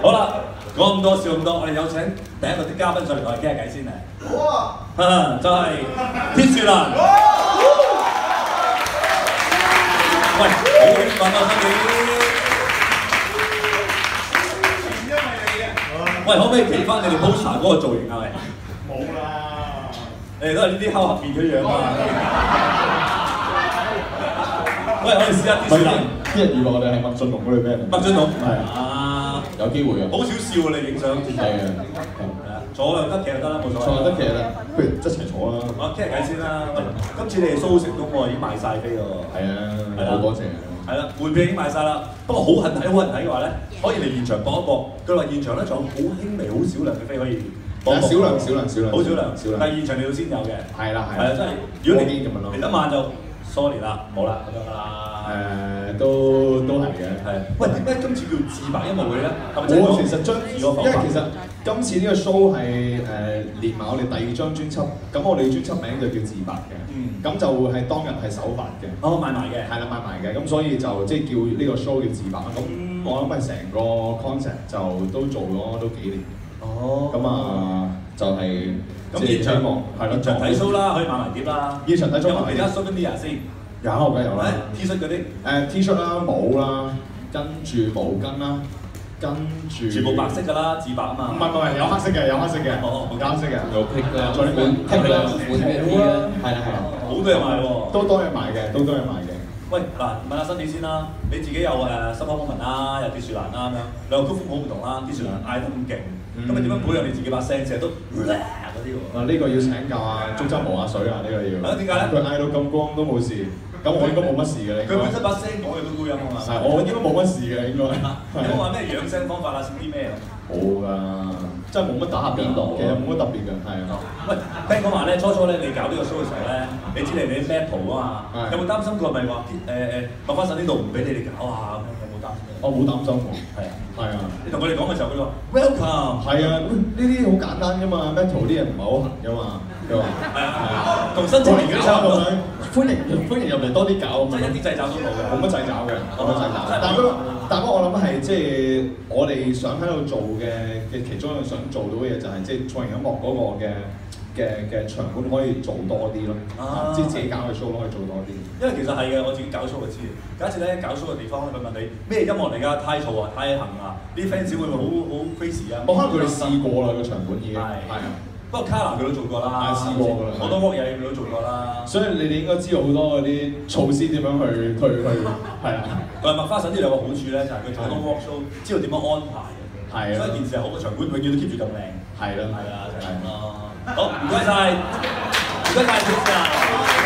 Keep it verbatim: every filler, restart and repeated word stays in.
好啦，講咁多笑咁多，我哋有請第一個啲嘉賓上嚟同我哋傾下偈先啊！好啊，啊就係鐵樹蘭。喂，好興奮啊，新年！因為你嘅。喂，可唔可以企翻你哋 poster 嗰個造型啊？喂，冇啦，你哋都係呢啲烤黑面嘅樣啊！喂，我哋試下鐵樹蘭。 啲人以為我哋係麥浚龍嗰類咩？ 麥浚龍係啊，有機會啊！ 好少笑啊！你影相係啊，係啊，坐又得，企又得啦，冇所謂。坐又得，企又得，不如一齊坐啦。我傾下偈先啦。今次你哋 show 成功喎，已經賣晒飛喎。係啊，好多謝。係啦，門票已經賣晒啦。不過好恨睇，好恨睇嘅話咧，可以嚟現場搏一搏。佢話現場咧仲有好輕微、好少量嘅飛可以搏。少量、少量、少量。好少量，少量。但係現場你要先有嘅。係啦，係。係啊，真係。如果你嚟得慢就 sorry 啦，冇啦咁樣㗎啦。誒都都係嘅，係。喂，點解今次叫自白音樂會咧？我其實將因為其實今次呢個 show 係誒連埋我哋第二張專輯，咁我哋專輯名就叫自白嘅。嗯。咁就會係當日係首發嘅。哦，賣埋嘅。係啦，賣埋嘅。咁所以就即係叫呢個 show 叫自白啦。咁我諗係成個 concept 就都做咗都幾年。哦。咁啊，就係咁現場係咯，現場睇 show 啦，可以買埋碟啦。現場睇 show 有冇其他 souvenir先？有，梗有啦。T 恤嗰啲，誒 T 恤啦、帽啦，跟住毛巾啦，跟住全部白色㗎啦，自白啊嘛。唔係唔係，有黑色嘅，有黑色嘅，哦，有黑色嘅，有 pick 啦，仲有款 pick 啦，款嘅 T 啦，係啦係啦，好多嘢賣喎，都多嘢賣嘅，都多嘢賣嘅。喂，嗱，問下新你先啦，你自己有誒心口風紋啦，有鐵樹蘭啦咁樣，兩個曲風好唔同啦，鐵樹蘭嗌得咁勁，咁你點樣培養你自己把聲成日都嗰啲喎？啊，呢個要請教啊，中州毛阿水啊，呢個要。啊，點解咧？佢嗌到咁光都冇事。咁我應該冇乜事嘅，佢本身把聲講嘢都高音啊嘛。係，我應該冇乜事嘅應該。有冇話咩養聲方法啊？食啲咩啊？冇㗎，真係冇乜打邊爐，其實冇乜特別嘅，係啊。喂，聽講話咧，初初咧你搞呢個 show 嘅時候咧，你知你哋 battle 啊嘛，有冇擔心過係咪話誒誒麥花臣呢度唔俾你哋搞啊？咁樣有冇擔心？我冇擔心喎。係啊，係啊。你同佢哋講嘅時候，佢話 welcome。係啊，呢啲好簡單㗎嘛 ，battle 啲嘢唔係好行㗎嘛。佢話係啊係啊，同新青年嗰啲差唔多。歡迎歡迎入嚟多啲搞，即係一啲掣肘都冇嘅，冇乜掣肘嘅，冇乜掣肘。但不過但不過我諗係即係我哋想喺度做嘅嘅其中一樣想做到嘅嘢就係即係創型音樂嗰個嘅嘅嘅場館可以做多啲咯，即係自己搞嘅 show 可以做多啲。因為其實係嘅，我自己搞 show 就知。假設咧搞 show 嘅地方，佢問你咩音樂嚟㗎？太嘈啊，太行啊，啲 fans 會唔會好好 crazy 啊？我可能佢哋試過啦，個場館已經係啊。不過 Kara 佢都做過啦，試過㗎啦，好多work嘢佢都做過啦。所以你哋應該知道好多嗰啲措施點樣去去去係啊。誒麥花臣呢兩個好處咧，就係佢做好多 work show，知道點樣安排嘅。係啊。所以件事係好，個場館永遠都 keep 住咁靚。係啦。係啊，就係咁咯。好，唔該晒，唔該晒，主持人。